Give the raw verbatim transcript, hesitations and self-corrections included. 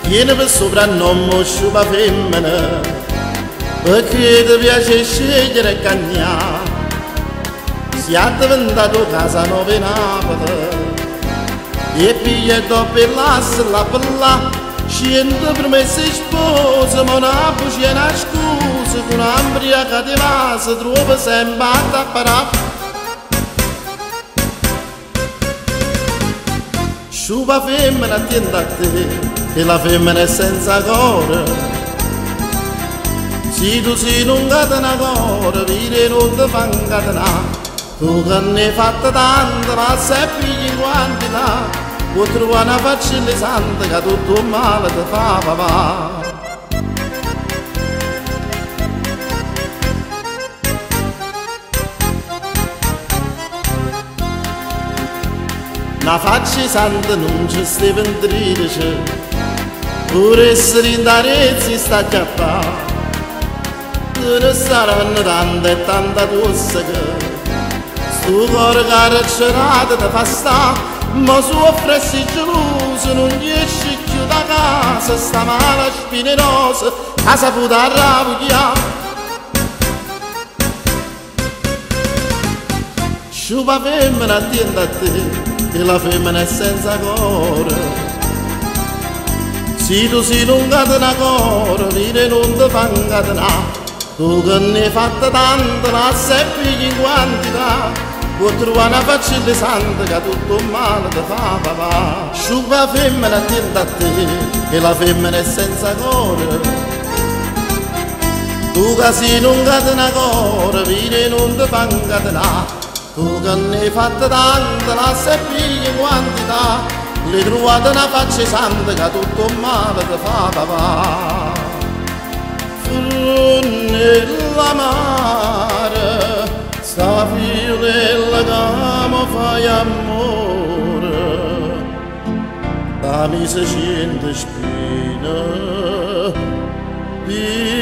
Tiene per soprannome sciupa femmina, perché ti piace scegliere cagnà. Sia diventato Casanova in Napoli, e piglia dopo la bella, scende per me si sposa, ma una bugia una scusa, con un'ambriaca di vaso trova sempre a tapparà. Sciupa femmina attenta a te, che la femmina è senza cuore. Se tu sei non catena cuore, vire non ti fa incatenare. Tu che ne hai fatta tanta, ma sei figli in quantità, puoi trovare una faccella santa che tutto il male ti fa papà. Una faccia santa non ci stai ventrice, pure essere in d'arezzi sta già fa. Ne saranno tante e tanta tossica, sto cuore carcerato ti fa sta, ma soffre si geloso, non riesci più da casa, sta male spine rose, ha saputo arrabbiare. Sciupa femmina attenta a te, che la femmina è senza cuore. Se tu sei non catena cuore, vire non ti fa incatenare. Tu che ne hai fatta tanta, ma sei figli in quantità, puoi trovare una faccella santa che tutto il male ti fa papà. Sciupa femmina attenta a te, che la femmina è senza cuore. Tu che sei non catena cuore, vire non ti fa incatenare. Tu che ne hai fatta tanta, la sei figli in quantità, le trovate una faccia santa che tutto il male ti fa papà. Nella mare, sta fiorella che mi fai amore, da mi si sente spina.